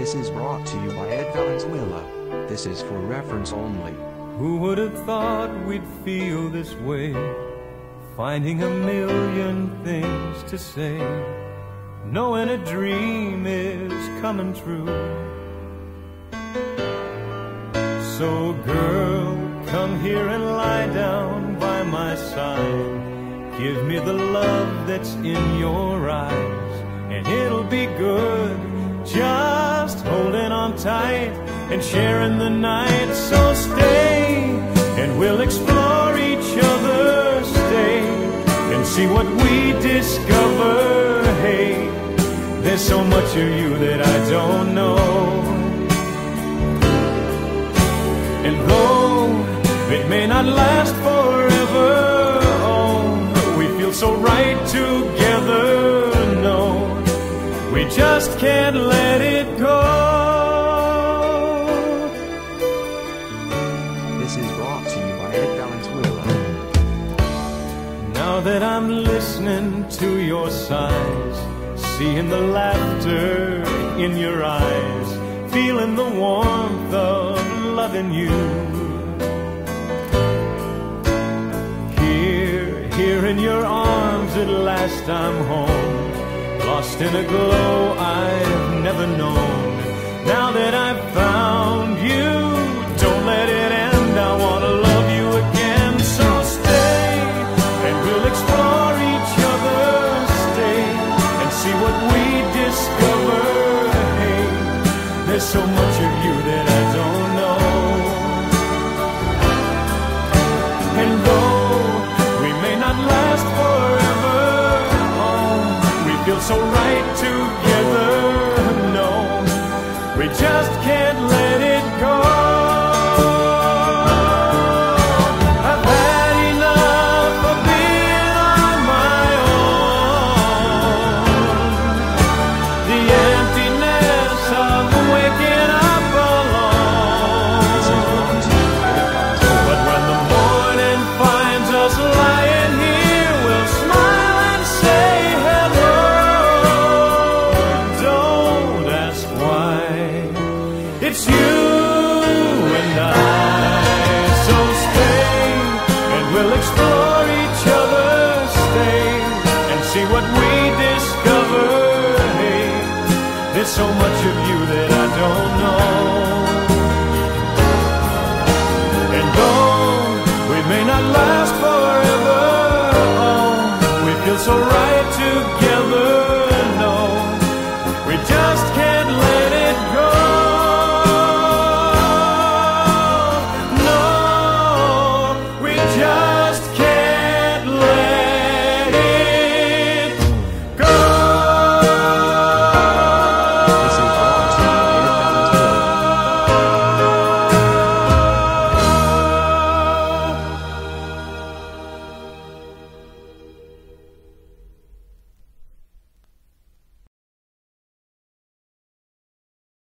This is brought to you by Ed Valenzuela. This is for reference only. Who would have thought we'd feel this way, finding a million things to say, knowing a dream is coming true. So girl, come here and lie down by my side. Give me the love that's in your eyes, and it'll be good just holding on tight and sharing the night. So stay and we'll explore each other. Stay and see what we discover. Hey, there's so much of you that I don't know. And though it may not last forever, oh, we feel so right together. No, we just can't let it go. This is brought to you by Ed Valenzuela. Now that I'm listening to your sighs, seeing the laughter in your eyes, feeling the warmth of loving you, here in your arms at last I'm home, lost in a glow I've never known. Now that I've found you, don't let it end. I want to love you again. So stay and we'll explore each other. Stay and see what we discover. Hey, there's so much of you that I don't know. And though we may not last forever, oh, we feel so right together. No, we just can't let it go. I've had enough of being on my own, the emptiness of waking up alone. But when the morning finds us lying here, we'll smile and say hello. Don't ask why, it's you and I. So stay and we'll explore each other. Stay and see what we discover. Hey, there's so much